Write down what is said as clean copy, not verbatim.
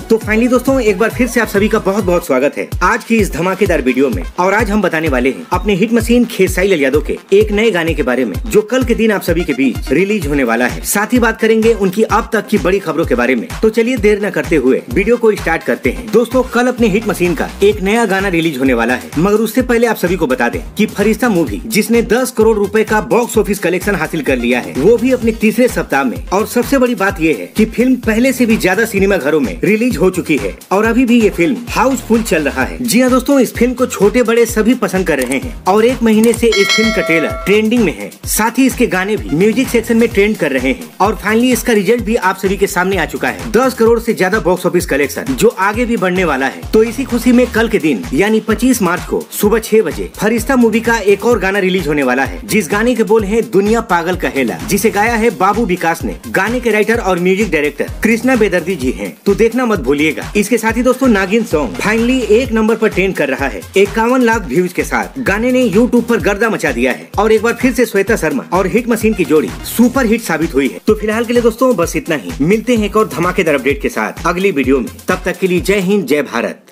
तो फाइनली दोस्तों एक बार फिर से आप सभी का बहुत बहुत स्वागत है आज की इस धमाकेदार वीडियो में। और आज हम बताने वाले हैं अपने हिट मशीन खेसारी लाल यादव के एक नए गाने के बारे में जो कल के दिन आप सभी के बीच रिलीज होने वाला है। साथ ही बात करेंगे उनकी अब तक की बड़ी खबरों के बारे में। तो चलिए देर न करते हुए वीडियो को स्टार्ट करते हैं। दोस्तों कल अपने हिट मशीन का एक नया गाना रिलीज होने वाला है, मगर उससे पहले आप सभी को बता दें कि फरिश्ता मूवी जिसने 10 करोड़ रुपए का बॉक्स ऑफिस कलेक्शन हासिल कर लिया है, वो भी अपने तीसरे सप्ताह में। और सबसे बड़ी बात ये है कि फिल्म पहले से भी ज्यादा सिनेमा घरों में रिलीज हो चुकी है और अभी भी ये फिल्म हाउसफुल चल रहा है। जी हाँ दोस्तों, इस फिल्म को छोटे बड़े सभी पसंद कर रहे हैं और एक महीने से इस फिल्म का ट्रेलर ट्रेंडिंग में है। साथ ही इसके गाने भी म्यूजिक सेक्शन में ट्रेंड कर रहे हैं और फाइनली इसका रिजल्ट भी आप सभी के सामने आ चुका है। 10 करोड़ से ज्यादा बॉक्स ऑफिस कलेक्शन जो आगे भी बढ़ने वाला है। तो इसी खुशी में कल के दिन यानी 25 मार्च को सुबह 6 बजे फरिश्ता मूवी का एक और गाना रिलीज होने वाला है, जिस गाने के बोल है दुनिया पागल कहेला, जिसे गाया है बाबू विकास ने। गाने के राइटर और म्यूजिक डायरेक्टर कृष्णा बेदर्दी जी हैं, तो देखना मत भूलिएगा। इसके साथ ही दोस्तों नागिन सॉन्ग फाइनली एक नंबर पर ट्रेंड कर रहा है 51 लाख व्यूज के साथ। गाने ने यूट्यूब पर गर्दा मचा दिया है और एक बार फिर से श्वेता शर्मा और हिट मशीन की जोड़ी सुपर हिट साबित हुई है। तो फिलहाल के लिए दोस्तों बस इतना ही। मिलते हैं एक और धमाकेदार अपडेट के साथ अगली वीडियो में। तब तक के लिए जय हिंद जय भारत।